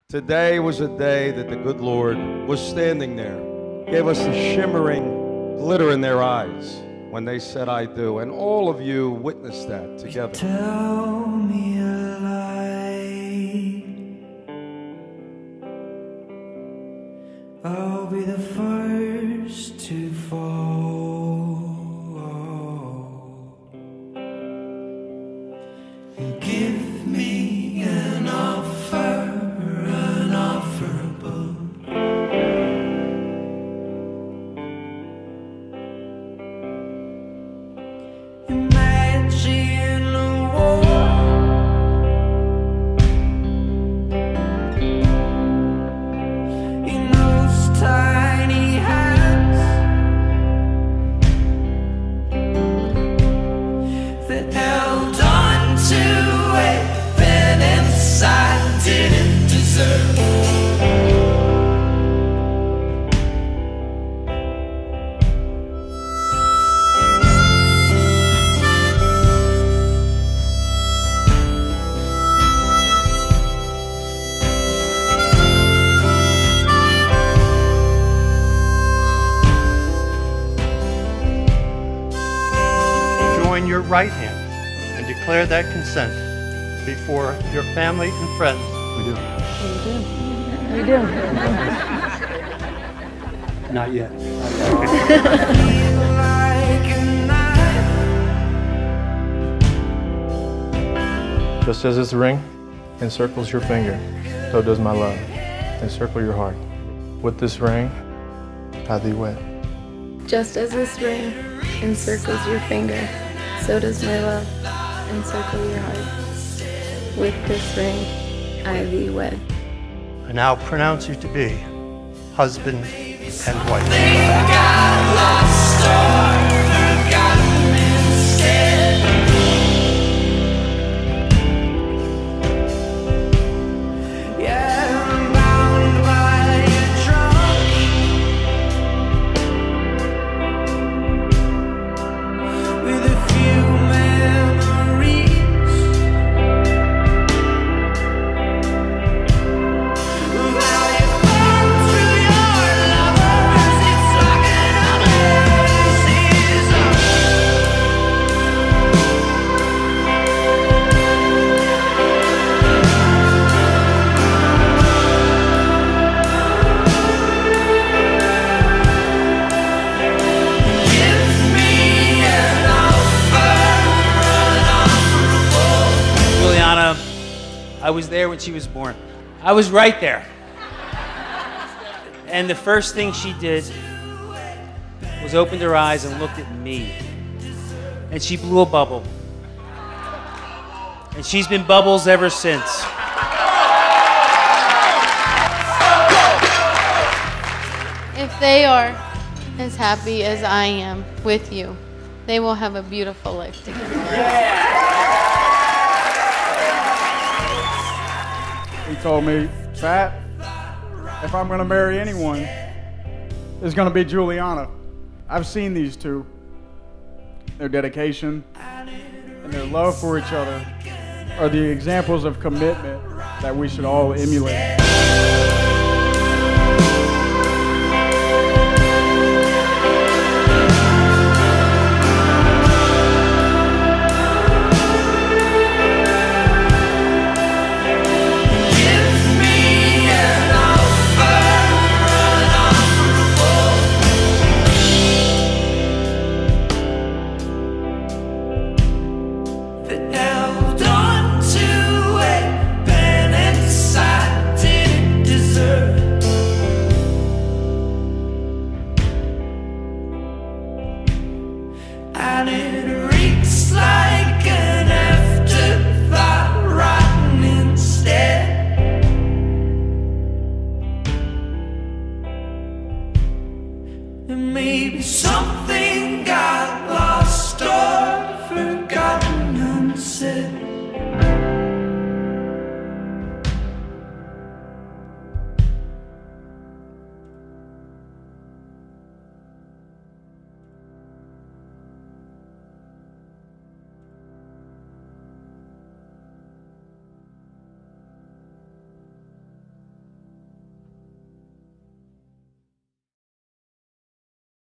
Today was a day that the good Lord was standing there, gave us the shimmering glitter in their eyes when they said, I do. And all of you witnessed that together. Tell me a lie, I'll be the first to fall. And give me an offer, unofferable. Imagine a war in those tiny hands that held on to a pen inside didn't deserve. Join your right hand and declare that consent before your family and friends. We do. We do. Not yet. Just as this ring encircles your finger, so does my love encircle your heart. With this ring, I thee wed. Just as this ring encircles your finger, so does my love encircle your heart. With this ring, I thee wed. I now pronounce you to be husband and wife. Juliana, I was there when she was born. I was right there. And the first thing she did was opened her eyes and looked at me. And she blew a bubble. And she's been bubbles ever since. If they are as happy as I am with you, they will have a beautiful life together. He told me, Pat, if I'm going to marry anyone, it's going to be Juliana. I've seen these two. Their dedication and their love for each other are the examples of commitment that we should all emulate. And it reeks like an afterthought, rotten instead. And maybe something